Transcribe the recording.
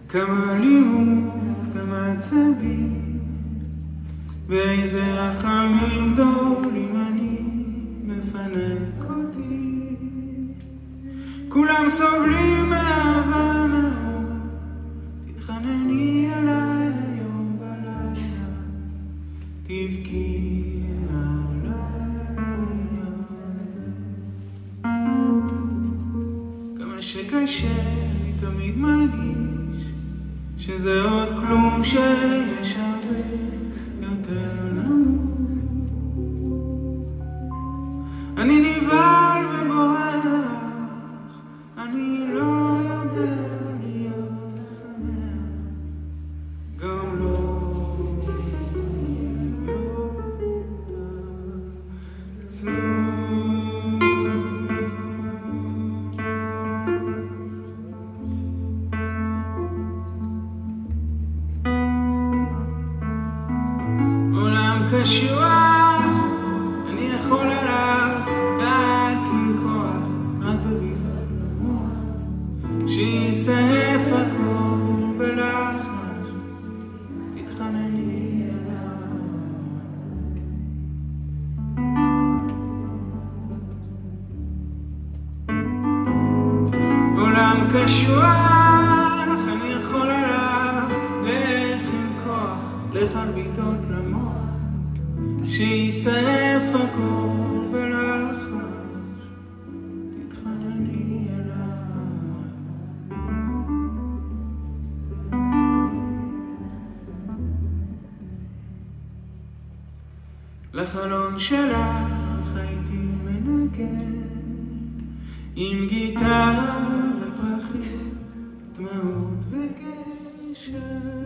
כמה לימוד, כמה עצבים, ואיזה רחמים גדולים אני מפנק אותי. כולם סובלים מאהבה מאוד, תתחנני עליי היום בלילה, תבכי עליי. כמה שקשה לי תמיד מרגיש שזה עוד כלום, שיש הרבה יותר נמוך. אני נבהל ובורח, אני לא יודע להיות שמח, גם לא להיות עצוב. קשוח, אני יכול עליו רק עם כוח, רק בביטות למוח, שיסעף הכל בלחש, תתחנני עליו. עולם קשוח, אני יכול עליו, לך עם כוח, לך על ביטות למוח, שיסעף הכל בלחש, תתחנני אליו. לחלון שלך הייתי מנגן עם גיטרה ופרחים, דמעות וגשם.